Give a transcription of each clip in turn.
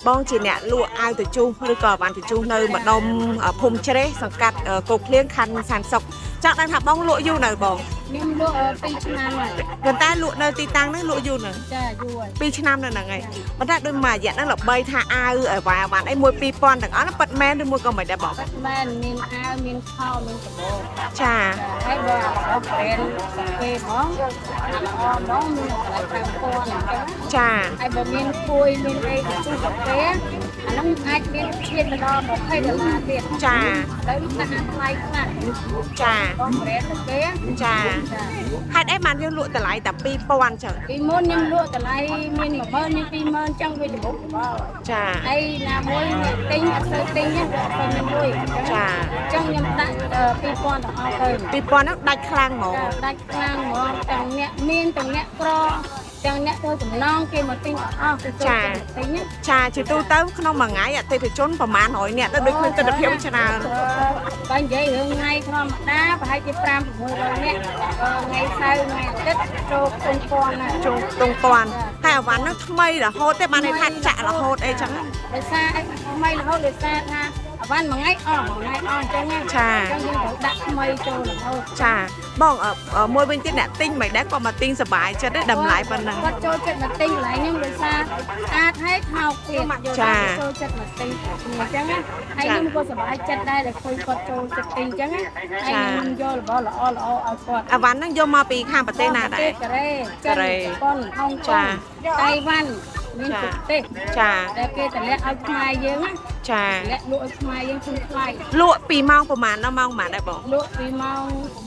បងជាអ្នកលក់អាវទៅជុះឬក៏បានទៅជុះនៅម្ដុំភូមិជ្រេះសង្កាត់កោកឃ្លៀងខណ្ឌសានសុខចង់ដឹងថាបងលក់យូរនៅបងខ្ញុំលក់2ឆ្នាំហើយប៉ុន្តែលក់នៅទីតាំងហ្នឹងលក់យូរនៅចាយូរហើយ2ឆ្នាំនៅហ្នឹងហើយប៉ុន្តែដូចមួយរយៈហ្នឹងល្បីថាអាវវ៉ាវ៉ាន់អី1 2000ទាំងអស់ហ្នឹងប៉ិតមែនឬមួយក៏មិនដែរបងប៉ិតមែនមានអាវមានខោមានកាបូបចាហើយបើអស់ប្រេនគេហ្មងល្អហ្មងមានកន្លែង5000អញ្ចឹងចាហើយបើមានគួយមានអីទៅជុះកាហ្វេអាហ្នឹងអាចមានឈានទៅដល់$20ទៀតចាហើយដាក់ថ្លៃខ្លះចាបងប្រេនទៅគេចាហេតុអីបានយើងលក់តម្លៃតែ2000ចឹងពីមុនខ្ញុំលក់តម្លៃមាន10000មាន20000ចឹងវាចម្រុះច្បល់ចាហើយណាមួយទិញអត់ទៅទិញទេអត់ទៅមានលុយចាចឹងខ្ញុំដាក់2000ទាំងអស់ទៅ 2000ហ្នឹងដាច់ខ្លាំងហ្មងដាច់ខ្លាំងហ្មងទាំងអ្នកមានទាំងអ្នកក្រទាំងអ្នកធ្វើសំណងគេមកទិញអស់ទៅចាទិញចាជាទូទៅក្នុងមួយថ្ងៃអតិថិជនប្រហែល100នាក់ទៅដូចឃើញទិដ្ឋភាពច្រើនបើនិយាយរឿងថ្ងៃធម្មតាប្រហែលជា5-600នាក់ថ្ងៃសៅរ៍ថ្ងៃអាទិត្យចូល3000ណាចូល3000ហើយអវ៉ាន់ហ្នឹងថ្មីរហូតទេបានន័យថាចាក់រហូតអីចឹងដោយសារអីថ្មីរហូតដោយសារថាអវ៉ាន់មួយថ្ងៃអស់អញ្ចឹងចាអញ្ចឹងយើងត្រូវដាក់ថ្មីចូលរហូតចាបងមួយវិញទៀតអ្នកទិញមិនដែរគាត់មកទិញសប្បាយចិត្តទេតម្លៃប៉ុណ្ណឹងគាត់ចូលចិត្តមកទិញកន្លែងខ្ញុំដោយសារស្អាតហើយថោកទៀតចាចូលចិត្តមកទិញអញ្ចឹងហើយខ្ញុំក៏សប្បាយចិត្តដែរដែលឃើញគាត់ចូលចិត្តទិញអញ្ចឹងហើយខ្ញុំយករបស់ល្អៗឲ្យគាត់អវ៉ាន់ហ្នឹងយកមកពីខាងប្រទេសណាដែរកូរ៉េជប៉ុនហុងកុងតៃវ៉ាន់មានប្រទេសចាដែលគេតម្លាក់ឲ្យខ្មែរយើងណាចាលាក់លក់ឲ្យខ្មែរយើងជូនថ្លៃលក់ពីម៉ោងប្រហែលដល់ម៉ោងប៉ុន្មានដែរបងលក់ពីម៉ោង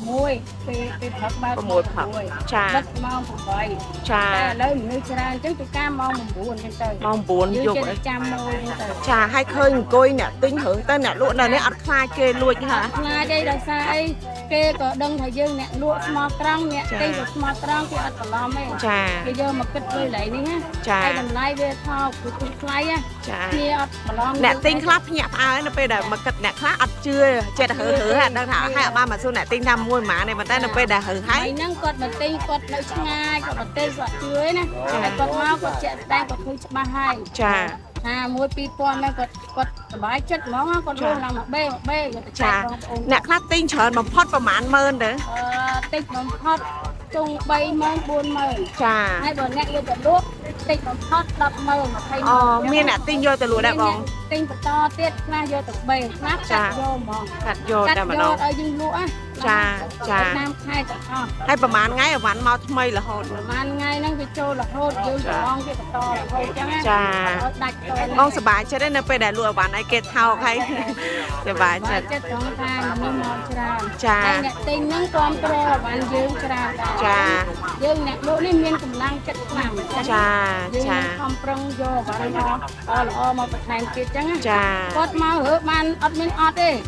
6ពេលព្រឹកបើក 6ព្រឹកចាបិទម៉ោង8 ចាតែឥឡូវមនុស្សច្រើនអញ្ចឹងពីការម៉ោង9អញ្ចឹងទៅម៉ោង9យប់ចាំម៉ោងទៅចាហើយឃើញអង្គុយអ្នកទិញរឿងទៅអ្នកលក់នៅនេះអត់ខ្លាចគេលួចហ่าខ្លាចទេដោយសារអីគេក៏ដឹងថាយើងអ្នកលក់ស្មោះត្រង់អ្នកទិញក៏ស្មោះត្រង់គេអត់បន្លំទេចាគេយកមកគិតលើឡៃនេះណាហើយតម្លៃវាថោកគឺថ្លៃណាចាគ្នាអត់បន្លំអ្នកទិញខ្លះភ្ញាក់ផ្អើលនៅពេលដែលមកគិតអ្នកខ្លះអត់ជឿចិត្តហឺហឺដឹងថាហើយអត់បានមកសួរអ្នកទិញថាមួយម៉ានេះប៉ុន្តែនៅពេលដែលហឺហើយហ្នឹងគាត់មកទិញគាត់នៅឆ្ងាយគាត់មកទិញគាត់ជឿណាហើយគាត់មកគាត់ជាក់ស្ដែងគាត់ឃើញច្បាស់ហើយចា 1 2000ហ្នឹងគាត់សប្បាយចិត្តហ្មងគាត់លក់ឡើងមកបេគាត់ទៅចែកបងប្អូនអ្នកខ្លះទិញច្រើនបំផុតប្រហែល10000ទៅតិចបំផុតជុង30000 40000 ចាហើយបើអ្នកយកទៅលក់តិចបំផុត100000 20មានអ្នកទិញយកទៅលក់ដែរបងទិញបន្តទៀតខ្លះយកទៅបេខ្លះកាត់យកហ្មងកាត់យកតែម្ដងឲ្យយើងលក់ចាតាមខែទាំងអស់ហើយប្រហែលថ្ងៃអវ៉ាន់មកថ្មីរហូតប្រហែលថ្ងៃហ្នឹងវាចូលរហូតយើងច្បងគេបន្តរហូតអញ្ចឹងចាដាច់តបងសប្បាយចិត្តទេនៅពេលដែលលក់អវ៉ាន់ឲ្យគេថោកហើយសប្បាយចិត្តចិត្តត្រង់ថាមានមកច្រើនចាហើយអ្នកទិញហ្នឹងគ្រប់គ្រងអវ៉ាន់យើងច្រើនដែរចាយើងអ្នកលក់នេះមានកម្លាំងចិត្តខ្លាំងចាខំប្រឹងយកអវ៉ាន់មកល្អមកបន្ថែមទៀតអញ្ចឹងចាគាត់មករើបានអត់មានអត់ទេ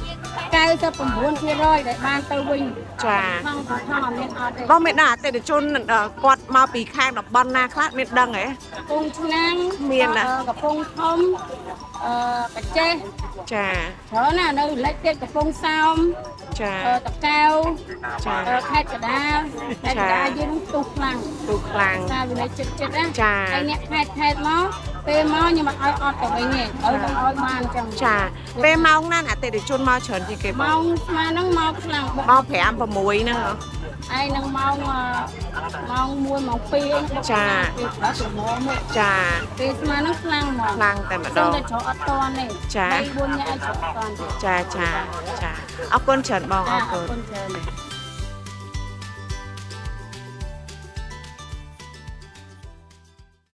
99%ដែលបានទៅវិញចាថងអត់មានអត់ទេបងមានដល់អតិថិជនគាត់មកពីខាងតំបន់ណាខ្លះមានដឹងហ៎កំពង់ឆ្នាំងមានកំពង់ធំកាចេះចាច្រើនណានៅលិចទៀតកំពង់សោមចាតកៅចាខេត្តកណ្ដាលយើងទុះខ្លាំងថាវាចិត្តណាហើយអ្នកខេត្តមកពេលមកខ្ញុំអត់ឲ្យអត់ទៅវិញទេឲ្យបានអញ្ចឹងចាពេលម៉ោងណាអតិថិជនមកច្រើនជាងគេម៉ោងស្មើហ្នឹងមកខ្លាំងម៉ោង5 6ហ្នឹងហើយនឹងម៉ោង1ម៉ោង2 ចាចាពេលស្មើហ្នឹងខ្លាំងហ្មងខ្លាំងតែម្ដងតែចូលអត់តន់ទេចា 3 4នាក់ឲ្យចូលអត់តន់ចាអរគុណច្រើនបងអរគុណច្រើន